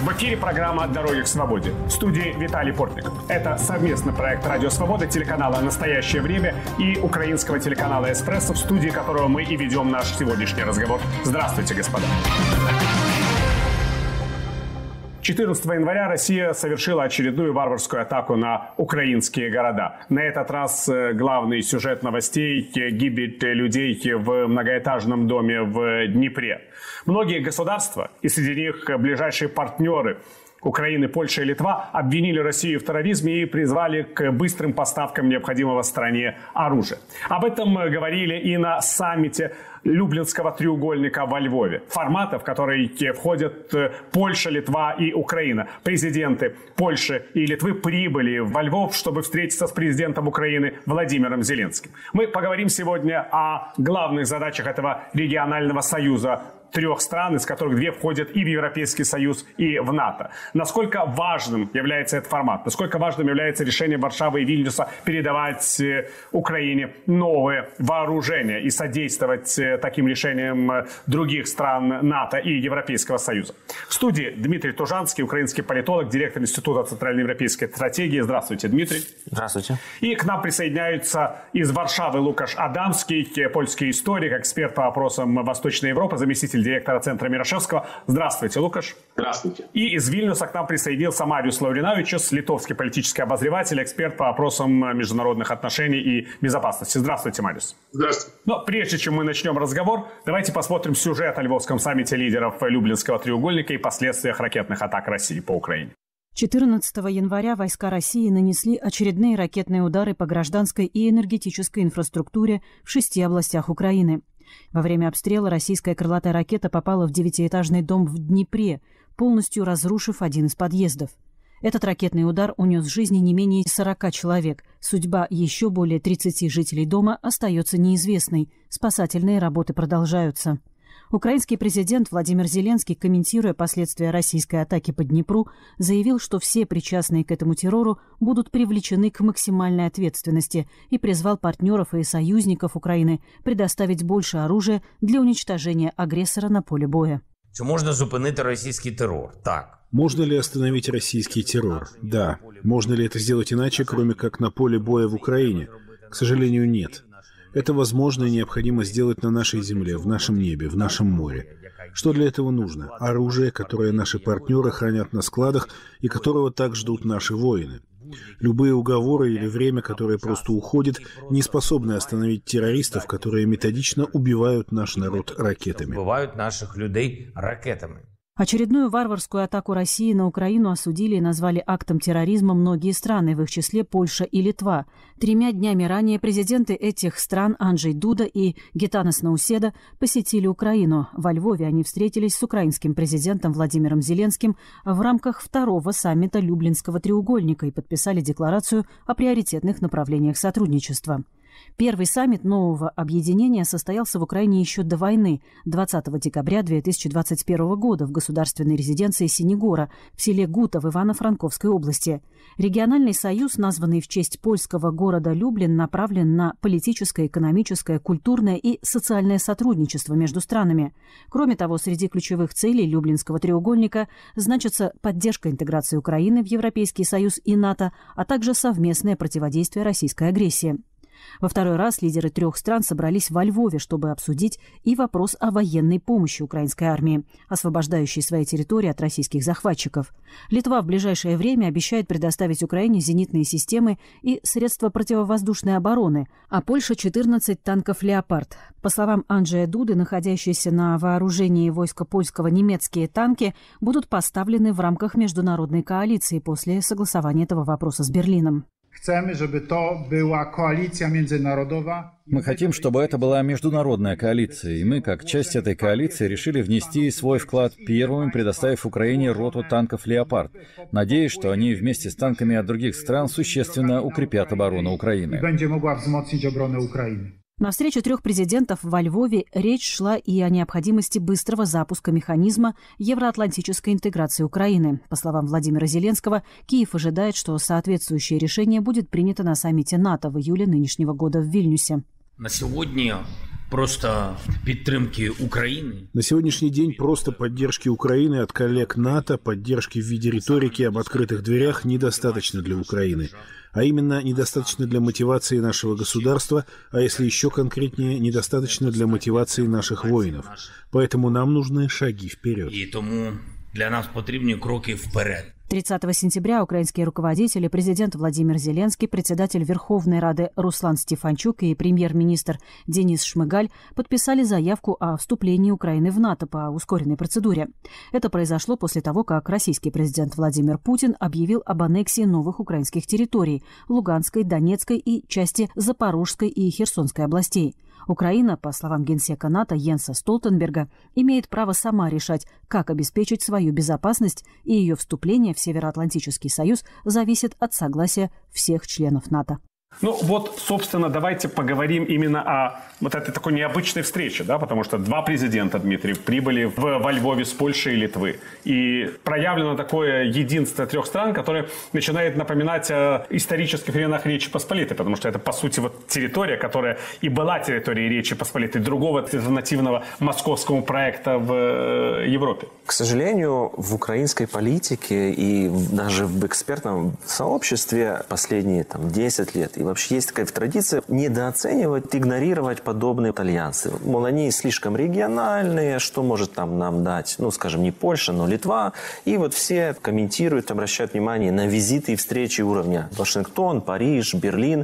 В эфире программа «Дороги к свободе». В студии Виталий Портников. Это совместный проект «Радио Свобода», телеканала «Настоящее время» и украинского телеканала «Эспрессо», в студии которого мы и ведем наш сегодняшний разговор. Здравствуйте, господа. 14 января Россия совершила очередную варварскую атаку на украинские города. На этот раз главный сюжет новостей – гибель людей в многоэтажном доме в Днепре. Многие государства, и среди них ближайшие партнеры Украины, Польша и Литва, обвинили Россию в терроризме и призвали к быстрым поставкам необходимого стране оружия. Об этом говорили и на саммите Люблинского треугольника во Львове. Формата, в который входят Польша, Литва и Украина. Президенты Польши и Литвы прибыли во Львов, чтобы встретиться с президентом Украины Владимиром Зеленским. Мы поговорим сегодня о главных задачах этого регионального союза трех стран, из которых две входят и в Европейский Союз, и в НАТО. Насколько важным является этот формат? Насколько важным является решение Варшавы и Вильнюса передавать Украине новые вооружения и содействовать таким решениям других стран НАТО и Европейского Союза? В студии Дмитрий Тужанский, украинский политолог, директор Института центральноевропейской стратегии. Здравствуйте, Дмитрий. Здравствуйте. И к нам присоединяются из Варшавы Лукаш Адамский, польский историк, эксперт по вопросам Восточной Европы, заместитель директора Центра Мирошевского. Здравствуйте, Лукаш. Здравствуйте. И из Вильнюса к нам присоединился Мариус Лауриновичус, литовский политический обозреватель, эксперт по вопросам международных отношений и безопасности. Здравствуйте, Мариус. Здравствуйте. Но прежде чем мы начнем разговор, давайте посмотрим сюжет о Львовском саммите лидеров Люблинского треугольника и последствиях ракетных атак России по Украине. 14 января войска России нанесли очередные ракетные удары по гражданской и энергетической инфраструктуре в 6 областях Украины. Во время обстрела российская крылатая ракета попала в 9-этажный дом в Днепре, полностью разрушив один из подъездов. Этот ракетный удар унес жизни не менее 40 человек. Судьба еще более 30 жителей дома остается неизвестной. Спасательные работы продолжаются. Украинский президент Владимир Зеленский, комментируя последствия российской атаки по Днепру, заявил, что все причастные к этому террору будут привлечены к максимальной ответственности и призвал партнеров и союзников Украины предоставить больше оружия для уничтожения агрессора на поле боя. Чи можно зупинить российский террор? Так. Можно ли остановить российский террор? Да. Можно ли это сделать иначе, кроме как на поле боя в Украине? К сожалению, нет. Это возможно и необходимо сделать на нашей земле, в нашем небе, в нашем море. Что для этого нужно? Оружие, которое наши партнеры хранят на складах и которого так ждут наши воины. Любые уговоры или время, которое просто уходит, не способны остановить террористов, которые методично убивают наш народ ракетами. Убивают наших людей ракетами. Очередную варварскую атаку России на Украину осудили и назвали актом терроризма многие страны, в их числе Польша и Литва. 3 днями ранее президенты этих стран Анджей Дуда и Гитанас Науседа посетили Украину. Во Львове они встретились с украинским президентом Владимиром Зеленским в рамках второго саммита Люблинского треугольника и подписали декларацию о приоритетных направлениях сотрудничества. Первый саммит нового объединения состоялся в Украине еще до войны, 20 декабря 2021 года в государственной резиденции Синегора в селе Гута в Ивано-Франковской области. Региональный союз, названный в честь польского города Люблин, направлен на политическое, экономическое, культурное и социальное сотрудничество между странами. Кроме того, среди ключевых целей Люблинского треугольника значится поддержка интеграции Украины в Европейский Союз и НАТО, а также совместное противодействие российской агрессии. Во второй раз лидеры 3 стран собрались во Львове, чтобы обсудить и вопрос о военной помощи украинской армии, освобождающей свои территории от российских захватчиков. Литва в ближайшее время обещает предоставить Украине зенитные системы и средства противовоздушной обороны, а Польша – 14 танков «Леопард». По словам Анджея Дуды, находящиеся на вооружении войска польского немецкие танки будут поставлены в рамках международной коалиции после согласования этого вопроса с Берлином. Мы хотим, чтобы это была международная коалиция, и мы, как часть этой коалиции, решили внести свой вклад первыми, предоставив Украине роту танков «Леопард». Надеюсь, что они вместе с танками от других стран существенно укрепят оборону Украины. На встрече 3 президентов во Львове речь шла и о необходимости быстрого запуска механизма евроатлантической интеграции Украины. По словам Владимира Зеленского, Киев ожидает, что соответствующее решение будет принято на саммите НАТО в июле нынешнего года в Вильнюсе. На сегодня просто підтримки України. На сегодняшний день просто поддержки Украины от коллег НАТО, поддержки в виде риторики об открытых дверях недостаточно для Украины. А именно, недостаточно для мотивации нашего государства, а если еще конкретнее, недостаточно для мотивации наших воинов. Поэтому нам нужны шаги вперед. І тому для нас потрібні кроки вперед. 30 сентября украинские руководители, президент Владимир Зеленский, председатель Верховной Рады Руслан Стефанчук и премьер-министр Денис Шмыгаль подписали заявку о вступлении Украины в НАТО по ускоренной процедуре. Это произошло после того, как российский президент Владимир Путин объявил об аннексии новых украинских территорий – Луганской, Донецкой и части Запорожской и Херсонской областей. Украина, по словам генсека НАТО Йенса Столтенберга, имеет право сама решать, как обеспечить свою безопасность, и ее вступление в Североатлантический союз зависит от согласия всех членов НАТО. Ну вот, собственно, давайте поговорим именно о вот этой такой необычной встрече, да, потому что два президента, Дмитрий, прибыли во Львове с Польши и Литвы. И проявлено такое единство трех стран, которое начинает напоминать о исторических временах Речи Посполитой, потому что это, по сути, вот территория, которая и была территорией Речи Посполитой, другого альтернативного московскому проекта в Европе. К сожалению, в украинской политике и даже в экспертном сообществе последние 10 лет и вообще есть такая традиция недооценивать, игнорировать подобные альянсы. Мол, они слишком региональные, что может нам дать, скажем, не Польша, но Литва. И вот все комментируют, обращают внимание на визиты и встречи уровня Вашингтон, Париж, Берлин.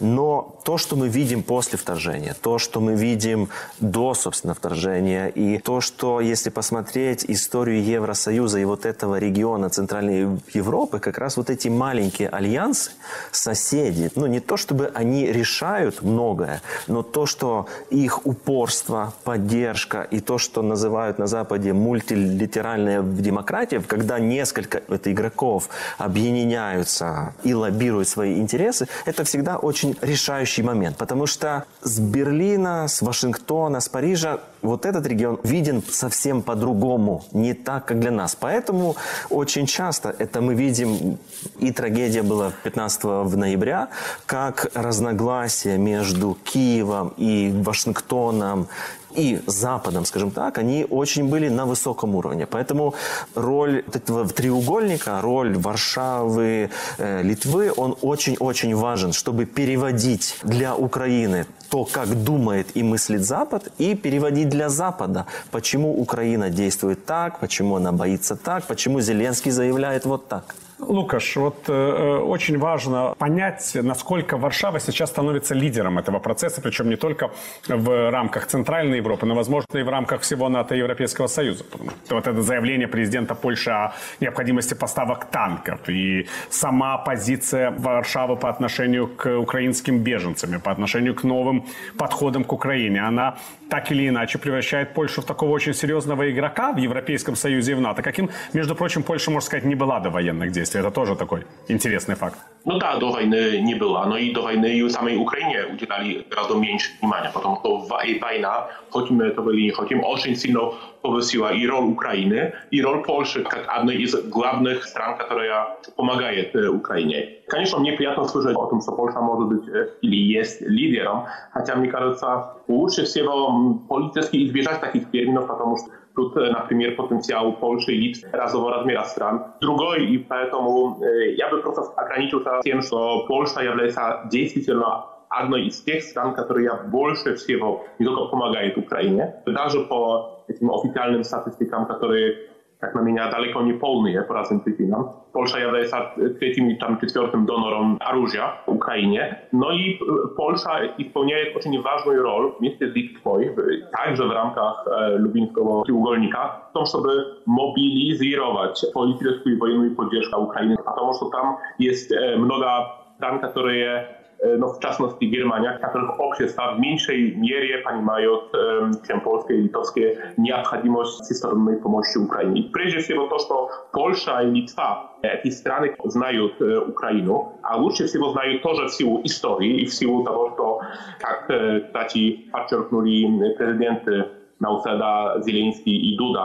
Но то, что мы видим после вторжения, то, что мы видим до, собственно, вторжения, и то, что, если посмотреть историю Евросоюза и вот этого региона Центральной Европы, как раз вот эти маленькие альянсы, соседи, не то, чтобы они решают многое, но то, что их упорство, поддержка и то, что называют на Западе мультилатеральная демократия, когда несколько игроков объединяются и лоббируют свои интересы, это всегда очень решающий момент. Потому что с Берлина, с Вашингтона, с Парижа вот этот регион виден совсем по-другому, не так, как для нас. Поэтому очень часто это мы видим, и трагедия была 15 ноября, как разногласия между Киевом и Вашингтоном и Западом, скажем так, они очень были на высоком уровне. Поэтому роль этого треугольника, роль Варшавы, Литвы, он очень-очень важен, чтобы переводить для Украины то, как думает и мыслит Запад, и переводить для Запада, почему Украина действует так, почему она боится так, почему Зеленский заявляет вот так. Лукаш, вот очень важно понять, насколько Варшава сейчас становится лидером этого процесса, причем не только в рамках Центральной Европы, но, возможно, и в рамках всего НАТО и Европейского Союза. Вот это заявление президента Польши о необходимости поставок танков и сама позиция Варшавы по отношению к украинским беженцам, по отношению к новым подходам к Украине, она так или иначе превращает Польшу в такого очень серьезного игрока в Европейском Союзе и в НАТО, каким, между прочим, Польша, можно сказать, не была до военных действий. Это тоже такой интересный факт. Да, до войны не было, но и до войны и самой Украине уделяли гораздо меньше внимания, потому что война, хотим мы этого или не хотим, очень сильно повысила и роль Украины, и роль Польши, как одной из главных стран, которая помогает Украине. Конечно, мне приятно слышать о том, что Польша может быть или есть лидером, хотя, мне кажется, лучше всего политически избежать таких терминов, потому что тут, например, потенциал Польши и Литвы разного размера стран. Другой, и поэтому я бы просто ограничился тем, что Польша является действительно одной из тех стран, которые больше всего не только помогает Украине, даже по этим официальным статистикам, которые, как на меня, далеко не полные по разным причинам. Польша является третьим и четвертым донором оружия Украине, но и Польша исполняет очень важную роль вместе с Литвой, также в рамках Люблинского треугольника, в том, чтобы мобилизировать политическую и военную поддержку Украины, потому что там есть много стран, которые в частности Германия, которых общества в меньшей мере понимают, чем польские и литовские, необходимость всесторонней помощи Украине. Прежде всего то, что Польша и Литва, эти страны знают Украину, а лучше всего знают тоже в силу истории и в силу того, что, как, кстати, подчеркнули президенты Науседа, Зеленский и Дуда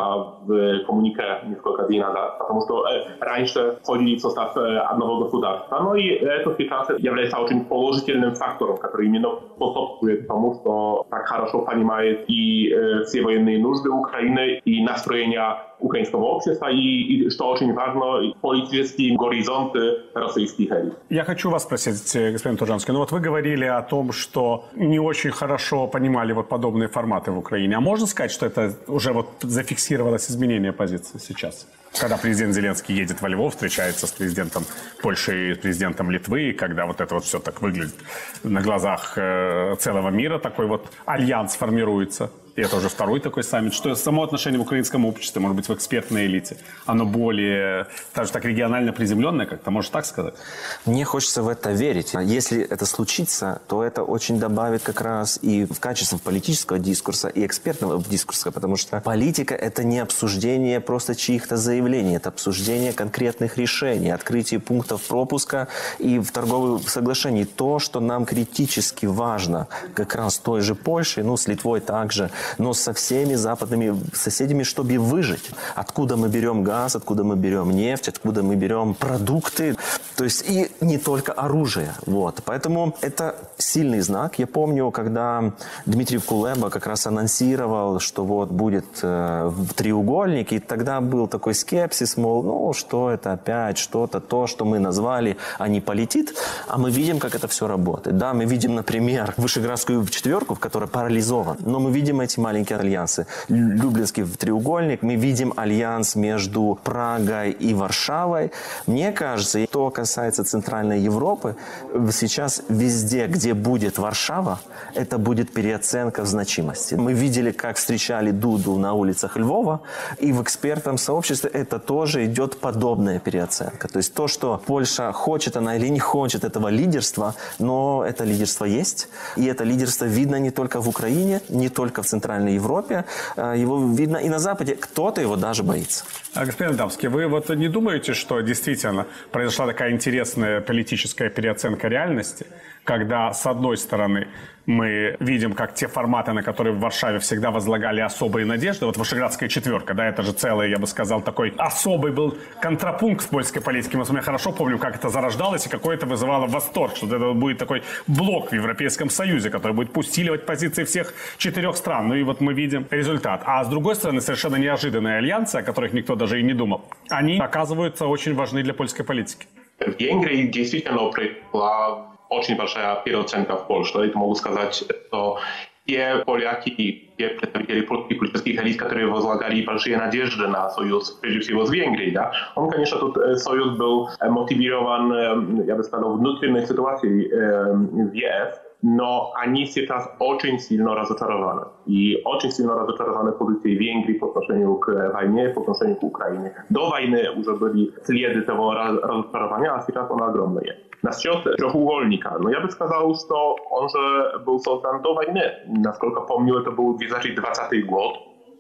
в коммунике несколько дней назад, потому что раньше входили в состав одного государства. Но и это сейчас является очень положительным фактором, который именно способствует тому, что так хорошо понимает и все военные нужды Украины, и настроения украинского общества, и что очень важно, политические горизонты российских элит. Я хочу вас спросить, господин Тужанский, ну вот вы говорили о том, что не очень хорошо понимали вот подобные форматы в Украине. А можно сказать, что это уже вот зафиксировалось изменение позиции сейчас? Когда президент Зеленский едет во Львов, встречается с президентом Польши и президентом Литвы, когда вот это вот все так выглядит на глазах целого мира, такой вот альянс формируется. И это уже второй такой саммит. Что само отношение в украинском обществе, может быть, в экспертной элите, оно более, даже так регионально приземленное, как-то, можно так сказать? Мне хочется в это верить. Если это случится, то это очень добавит как раз и в качество политического дискурса, и экспертного дискурса, потому что политика – это не обсуждение просто чьих-то заявлений, это обсуждение конкретных решений, открытие пунктов пропуска и в торговых соглашениях. То, что нам критически важно, как раз с той же Польшей, ну, с Литвой также, но со всеми западными соседями, чтобы выжить. Откуда мы берем газ, откуда мы берем нефть, откуда мы берем продукты, то есть и не только оружие. Вот. Поэтому это сильный знак. Я помню, когда Дмитрий Кулеба как раз анонсировал, что вот будет треугольник, и тогда был такой скепсис, мол, ну что это опять, что-то, то, что мы назвали, а не полетит. А мы видим, как это все работает. Да, мы видим, например, Вышеградскую четверку, которая парализована, но мы видим эти маленькие альянсы. Люблинский треугольник, мы видим альянс между Прагой и Варшавой. Мне кажется, что касается Центральной Европы, сейчас везде, где будет Варшава, это будет переоценка в значимости. Мы видели, как встречали Дуду на улицах Львова, и в экспертном сообществе это тоже идет подобная переоценка. То есть то, что Польша хочет она или не хочет этого лидерства, но это лидерство есть, и это лидерство видно не только в Украине, не только в Центральной Европе, его видно и на Западе. Кто-то его даже боится. Господин Адамский, вы вот не думаете, что действительно произошла такая интересная политическая переоценка реальности, когда, с одной стороны, мы видим, как те форматы, на которые в Варшаве всегда возлагали особые надежды, вот Вышеградская четверка, да, это же целый, я бы сказал, такой особый был контрапункт в польской политике. Я хорошо помню, как это зарождалось и какое это вызывало восторг, что это будет такой блок в Европейском Союзе, который будет усиливать позиции всех 4 стран. Ну и вот мы видим результат. А с другой стороны, совершенно неожиданные альянсы, о которых никто даже и не думал, они оказываются очень важны для польской политики. В Венгрии действительно произошла очень большая переоценка в Польше. Это могу сказать, что те поляки, те представители польских политических элит, которые возлагали большие надежды на союз, прежде всего с Венгрией, да, он, конечно, тут союз был мотивирован, я бы сказал, внутренней ситуацией в ЕС, но они сейчас очень сильно разочарованы. И очень сильно разочарованы позицией Венгрии по отношению к войне, по отношению к Украине. До войны уже были следы того разочарования, а сейчас оно огромное. Насчет треугольника, ну я бы сказал, что он же был создан до войны. Насколько помню, это был 2020 год,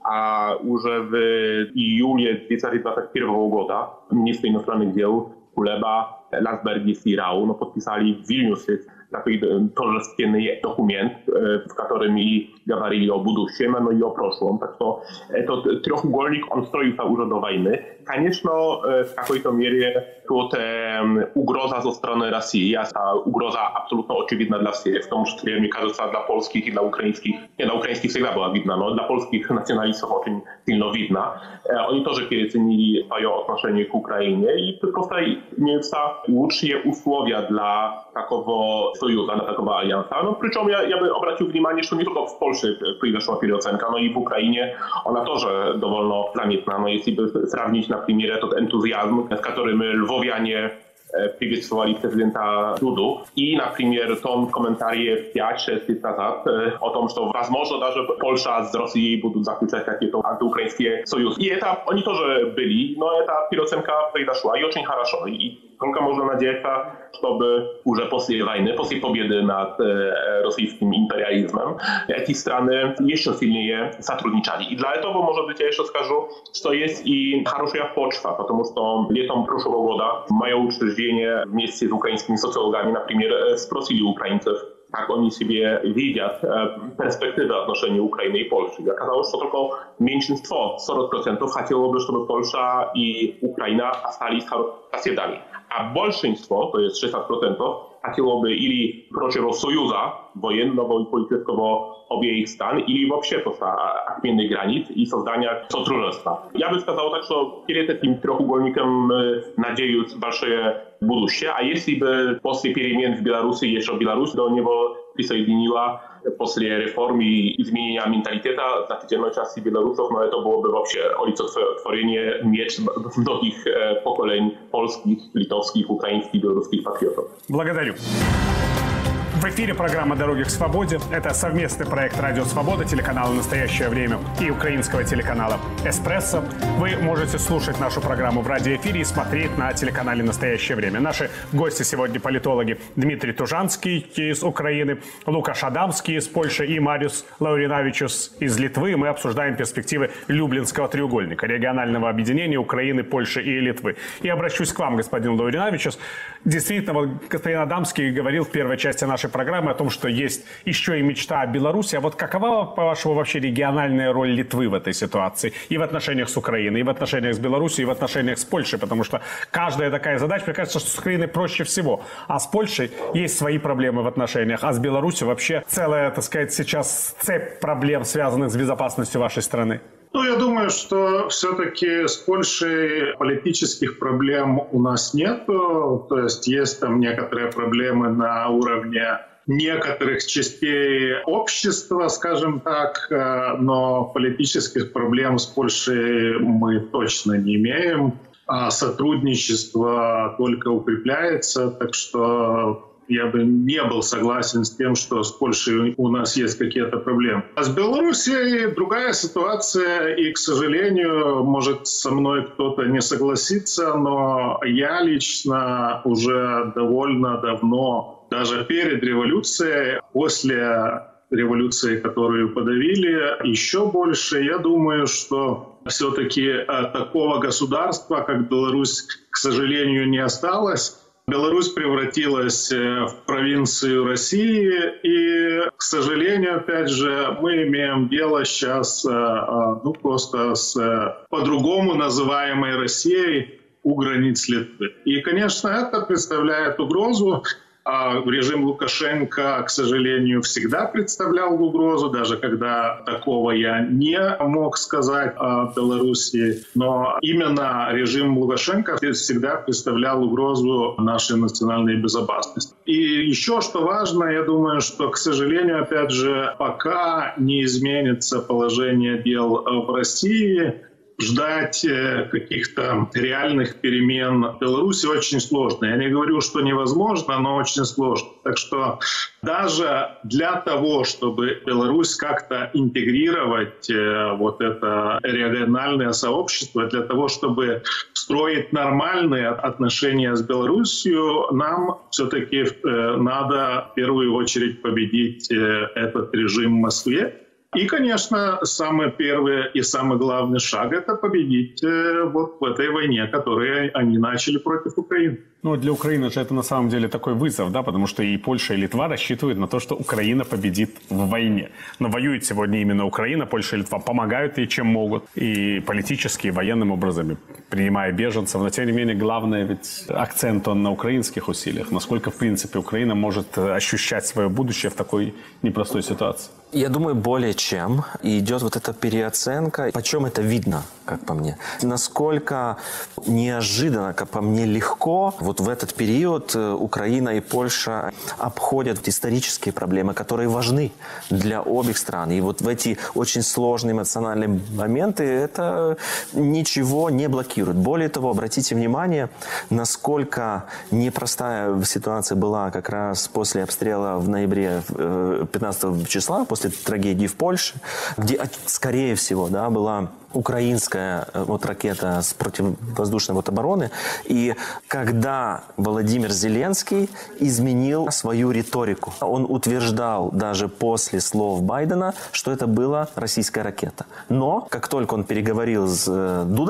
а уже в июле 2021 года министр иностранных дел Kuleba, Landsbergis и Rau подписали в Вильнюсе такой торжественный документ, в котором и говорили о будущем, но и о прошлом. Так что этот треугольник, он строился уже до войны. Конечно, в какой-то мере тут угроза со стороны России, а ta угроза абсолютно очевидна для всех, в том числе, мне кажется, для польских и для украинских. Не, для украинских всегда была видна, но для польских националистов очень сильно видна. Они тоже переоценили свое отношение к Украине и просто имеются лучшие условия для такого союза, для такого альянса. No, причем я бы обратил внимание, что не только в Польше произошла переоценка, но и в Украине она тоже довольно заметна. Но если бы сравнить, например, этот энтузиазм, с которым льwowianie приветствовали президента Дуду. И, например, том комментарии 5-6 лет назад о том, что, возможно, даже Польша с Россией будут заключать какие-то антиукраинские союзы. И это они тоже были, но эта переоценка произошла и очень хорошо. И только можно надеяться, чтобы уже после войны, после победы над российским империализмом, эти страны еще сильнее сотрудничали. И для этого, может быть, я еще скажу, что есть и хорошая почва, потому что летом прошлого года мое учреждение вместе с украинскими социологами, например, спросили украинцев, как они себе видят перспективы отношений Украины и Польши. И оказалось, что только меньшинство, 40%, хотело бы, чтобы Польша и Украина остались соседами. А большинство, то есть 60%, хотело бы или прочего союза военного и политического обеих стран, или вообще просто отмены границ и создания сотрудничества. Я бы сказал так, что перед этим трехугольником надеюсь большое будущее. А если бы после перемен в Беларуси еще Беларусь до него присоединила после реформ и изменения менталитета значительной части белорусов, но это было бы вообще олицетворение меч многих поколений польских, литовских, украинских, белорусских патриотов. Благодарю. В эфире программа «Дороги к свободе». Это совместный проект «Радио Свобода», телеканала «Настоящее время» и украинского телеканала «Эспрессо». Вы можете слушать нашу программу в радиоэфире и смотреть на телеканале «Настоящее время». Наши гости сегодня политологи Дмитрий Тужанский из Украины, Лукаш Адамский из Польши и Мариус Лауринавичус из Литвы. Мы обсуждаем перспективы Люблинского треугольника, регионального объединения Украины, Польши и Литвы. И обращусь к вам, господин Лауринавичус. Действительно, вот господин Адамский говорил в первой части нашей программы о том, что есть еще и мечта о Беларуси. А вот какова, по-вашему, вообще региональная роль Литвы в этой ситуации? И в отношениях с Украиной, и в отношениях с Беларусью, и в отношениях с Польшей. Потому что каждая такая задача, мне кажется, что с Украиной проще всего. А с Польшей есть свои проблемы в отношениях. А с Беларусью вообще целая, так сказать, сейчас цепь проблем, связанных с безопасностью вашей страны. Ну, я думаю, что все-таки с Польшей политических проблем у нас нет. То есть там некоторые проблемы на уровне некоторых частей общества, скажем так, но политических проблем с Польшей мы точно не имеем. А сотрудничество только укрепляется, так что я бы не был согласен с тем, что с Польшей у нас есть какие-то проблемы. А с Белоруссией другая ситуация, и, к сожалению, может со мной кто-то не согласиться, но я лично уже довольно давно, даже перед революцией, после революции, которую подавили, еще больше, я думаю, что все-таки такого государства, как Беларусь, к сожалению, не осталось. Беларусь превратилась в провинцию России, и, к сожалению, опять же, мы имеем дело сейчас просто с по-другому называемой Россией у границ Литвы. И, конечно, это представляет угрозу. Режим Лукашенко, к сожалению, всегда представлял угрозу, даже когда такого я не мог сказать о Белоруссии. Но именно режим Лукашенко всегда представлял угрозу нашей национальной безопасности. И еще что важно, я думаю, что, к сожалению, опять же, пока не изменится положение дел в России, ждать каких-то реальных перемен в Беларуси очень сложно. Я не говорю, что невозможно, но очень сложно. Так что даже для того, чтобы Беларусь как-то интегрировать вот это региональное сообщество, для того, чтобы строить нормальные отношения с Беларусью, нам все-таки надо в первую очередь победить этот режим в Москве. И, конечно, самый первый и самый главный шаг – это победить вот в этой войне, которую они начали против Украины. Ну, для Украины же это на самом деле такой вызов, да, потому что и Польша, и Литва рассчитывают на то, что Украина победит в войне. Но воюет сегодня именно Украина, Польша и Литва помогают ей, чем могут, и политически, и военным образом, принимая беженцев. Но, тем не менее, главное ведь акцент он на украинских усилиях. Насколько, в принципе, Украина может ощущать свое будущее в такой непростой ситуации? Я думаю, более чем. И идет вот эта переоценка. Почем это видно, как по мне? Насколько неожиданно, как по мне, легко вот в этот период Украина и Польша обходят исторические проблемы, которые важны для обеих стран. И вот в эти очень сложные эмоциональные моменты это ничего не блокирует. Более того, обратите внимание, насколько непростая ситуация была как раз после обстрела в ноябре 15 числа, после трагедии в Польше, где, скорее всего, да, была украинская вот ракета с противовоздушной вот обороны. И когда Владимир Зеленский изменил свою риторику, он утверждал даже после слов Байдена, что это была российская ракета. Но как только он переговорил с Дудой,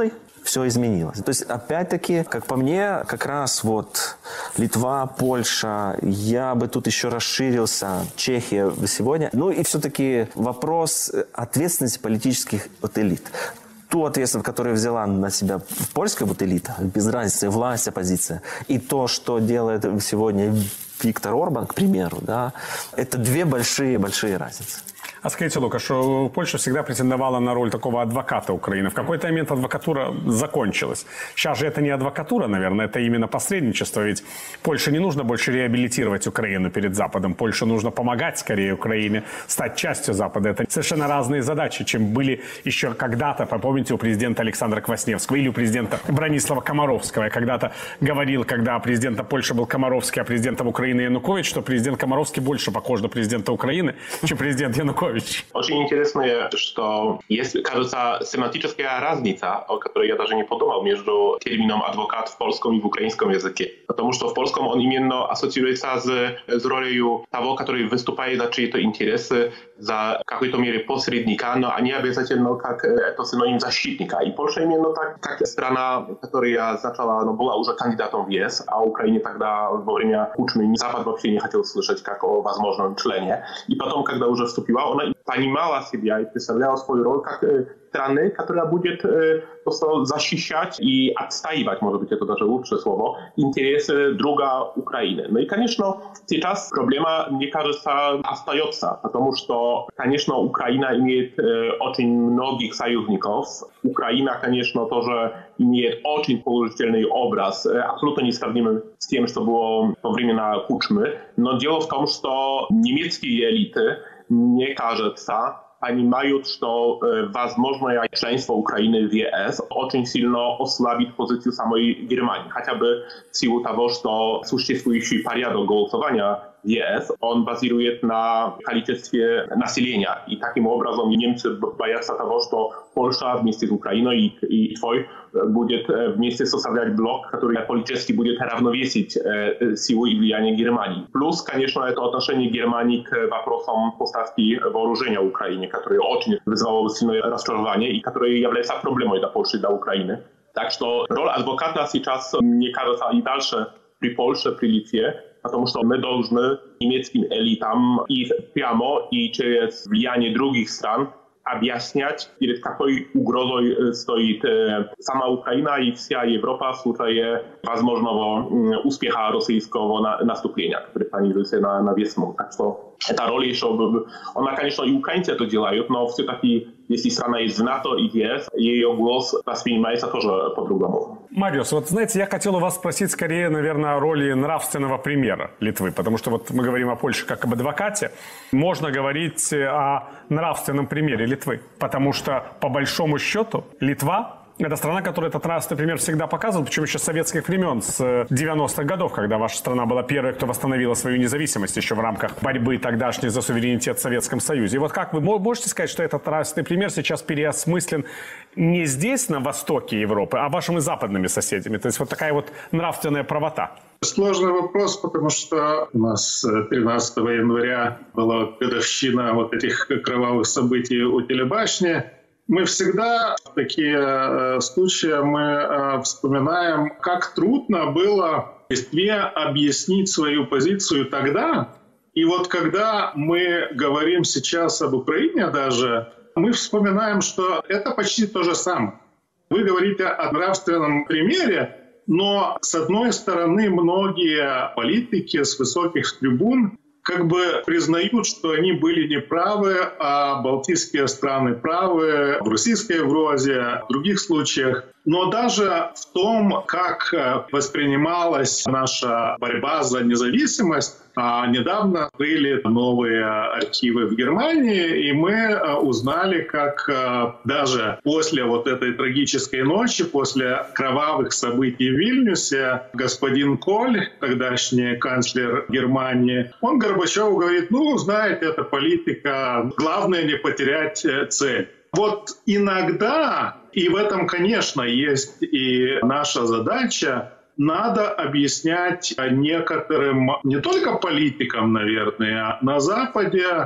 все изменилось. То есть, опять-таки, как по мне, как раз вот Литва, Польша, я бы тут еще расширился, Чехия сегодня. Ну и все-таки вопрос ответственности политических элит. Ту ответственность, которую взяла на себя польская элита, без разницы, власть, оппозиция, и то, что делает сегодня Виктор Орбан, к примеру, да, это две большие разницы. А скажите, Лука, что Польша всегда претендовала на роль такого адвоката Украины. В какой-то момент адвокатура закончилась. Сейчас же это не адвокатура, наверное, это именно посредничество. Ведь Польше не нужно больше реабилитировать Украину перед Западом. Польше нужно помогать скорее Украине стать частью Запада. Это совершенно разные задачи, чем были еще когда-то, помните, у президента Александра Квасневского или у президента Бронислава Комаровского. Я когда-то говорил, когда президентом Польши был Комаровский, а президентом Украины Янукович, что президент Комаровский больше похож на президента Украины, чем президент Янукович. Очень интересно, что есть, кажется, семантическая разница, о которой я даже не подумал, между термином «адвокат» в польском и в украинском языке. Потому что в польском он именно ассоциируется с ролью того, который выступает за чьи-то интересы, за какой-то мере посредника, но не обязательно как это синоним защитника. И Польша именно так, как страна, которая начала, была уже кандидатом в ЕС, а Украине тогда во время Кучмы Запад вообще не хотел слышать как о возможном члене. И потом, когда уже вступила, она понимала себя и представляла свою роль как страны, которая будет просто защищать и отстаивать, может быть, это даже лучшее слово, интересы друга Украины. Ну и, конечно, сейчас проблема, мне кажется, остается, потому что, конечно, Украина имеет очень многих союзников. Украина, конечно, тоже имеет очень положительный образ, абсолютно несравнимый с тем, что было во времена Кучмы. Но дело в том, что немецкие элиты, мне кажется, понимают, что возможное членство Украины в ЕС очень сильно ослабит позицию самой Германии. Хотя бы в силу того, что существующий порядок голосования в ЕС, он базирует на количестве населения. И таким образом немцы боятся того, что Польша вместе с Украиной и Литвой будет вместе составлять блок, который политически будет равновесить силу и влияние Германии. Плюс, конечно, это отношение Германии к вопросам поставки вооружения Украине, которое очень вызвало сильное разочарование и которое является проблемой для Польши и для Украины. Так что роль адвоката сейчас, мне кажется, и дальше при Польше, при Литве, потому что мы должны немецким элитам и прямо, и через влияние других стран объяснять, перед какой угрозой стоит сама Украина и вся Европа в случае возможного успеха российского наступления, которое планируется на весну. Так что эта роль еще, она, конечно, и украинцы это делают, но все-таки, если страна есть в НАТО и в ЕС, ее голос воспринимается тоже по-другому. Мариус, вот знаете, я хотел у вас спросить скорее, наверное, о роли нравственного примера Литвы, потому что вот мы говорим о Польше как об адвокате, можно говорить о нравственном примере Литвы, потому что по большому счету Литва — это страна, которая этот нравственный пример всегда показывает, причем еще с советских времен, с 90-х годов, когда ваша страна была первой, кто восстановила свою независимость еще в рамках борьбы тогдашней за суверенитет в Советском Союзе. И вот как вы можете сказать, что этот нравственный пример сейчас переосмыслен не здесь, на востоке Европы, а вашими западными соседями? То есть вот такая вот нравственная правота. Сложный вопрос, потому что у нас 13 января была годовщина вот этих кровавых событий у телебашни. Мы всегда в такие случаи мы вспоминаем, как трудно было Литве объяснить свою позицию тогда. И вот когда мы говорим сейчас об Украине даже, мы вспоминаем, что это почти то же самое. Вы говорите о нравственном примере, но с одной стороны многие политики с высоких трибун как бы признают, что они были неправы, а балтийские страны правы, в российской угрозе, в других случаях. Но даже в том, как воспринималась наша борьба за независимость, недавно открыли новые архивы в Германии, и мы узнали, как даже после вот этой трагической ночи, после кровавых событий в Вильнюсе, господин Коль, тогдашний канцлер Германии, он Горбачеву говорит: ну, знаете, это политика, главное не потерять цель. Вот иногда, и в этом, конечно, есть и наша задача, надо объяснять некоторым, не только политикам, наверное, на Западе,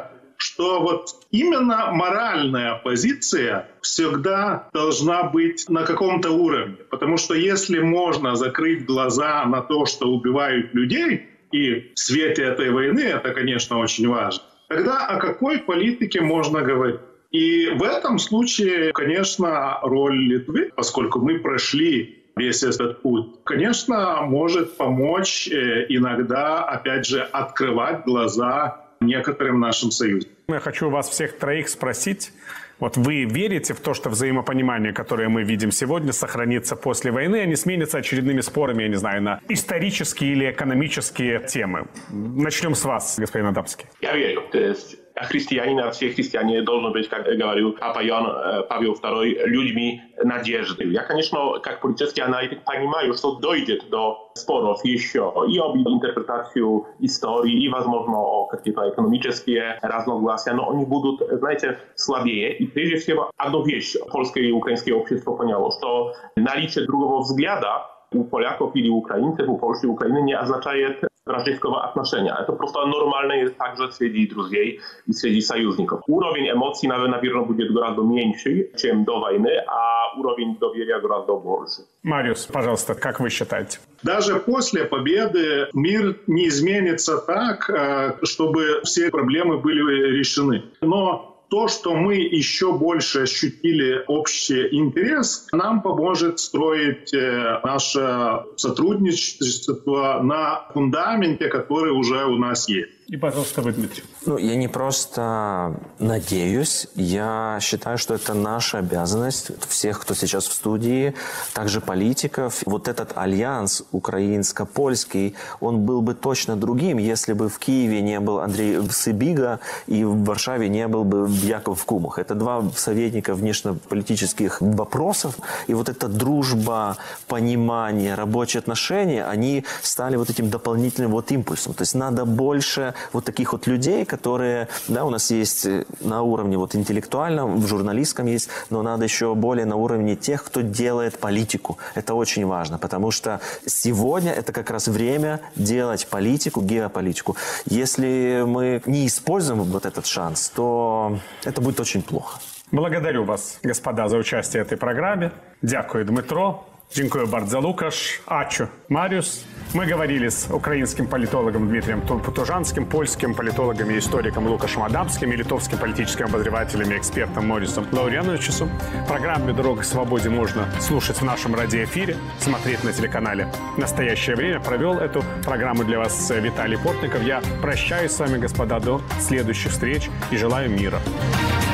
что вот именно моральная позиция всегда должна быть на каком-то уровне. Потому что если можно закрыть глаза на то, что убивают людей, и в свете этой войны это, конечно, очень важно, тогда о какой политике можно говорить? И в этом случае, конечно, роль Литвы, поскольку мы прошли весь этот путь, конечно, может помочь иногда, опять же, открывать глаза некоторым нашим союзникам. Я хочу вас всех троих спросить, вот вы верите в то, что взаимопонимание, которое мы видим сегодня, сохранится после войны, а не сменится очередными спорами, я не знаю, на исторические или экономические темы? Начнем с вас, господин Адамский. Я верю. Христианин, а все христиане должны быть, как говорил Папа Иоанн Павел II, людьми надежды. Я, конечно, как политический аналитик понимаю, что дойдет до споров еще и об интерпретацию истории, и, возможно, о какие-то экономические разногласия, но они будут, знаете, слабее. И прежде всего, одну вещь польское и украинское общество поняло, что наличие другого взгляда у поляков или украинцев, у Польши и Украины не означает вражеского отношения. Это просто нормально также среди друзей и среди союзников. Уровень эмоций, наверное, будет гораздо меньше, чем до войны, а уровень доверия гораздо больше. Мариус, пожалуйста, как вы считаете? Даже после победы мир не изменится так, чтобы все проблемы были решены. Но то, что мы еще больше ощутили общий интерес, нам поможет строить наше сотрудничество на фундаменте, который уже у нас есть. И, пожалуйста, вы, Дмитрий. Я не просто надеюсь, я считаю, что это наша обязанность всех, кто сейчас в студии, также политиков. Вот этот альянс украинско-польский, он был бы точно другим, если бы в Киеве не был Андрей Сибига и в Варшаве не был бы Яков Кумах. Это два советника внешнеполитических вопросов. И вот эта дружба, понимание, рабочие отношения, они стали вот этим дополнительным вот импульсом. То есть надо больше вот таких вот людей, которые, да, у нас есть на уровне вот интеллектуальном, в журналистском есть, но надо еще более на уровне тех, кто делает политику. Это очень важно, потому что сегодня это как раз время делать политику, геополитику. Если мы не используем вот этот шанс, то это будет очень плохо. Благодарю вас, господа, за участие в этой программе. Дякую, Дмитро. Дякую bardzo, Лукаш. Ачу, Мариус. Мы говорили с украинским политологом Дмитрием Потужанским, польским политологом и историком Лукашем Адамским и литовским политическим обозревателем и экспертом Морисом Лауриановичем. Программу «Дорога к свободе» можно слушать в нашем радиоэфире, смотреть на телеканале «Настоящее время». Провел эту программу для вас Виталий Портников. Я прощаюсь с вами, господа, до следующих встреч и желаю мира.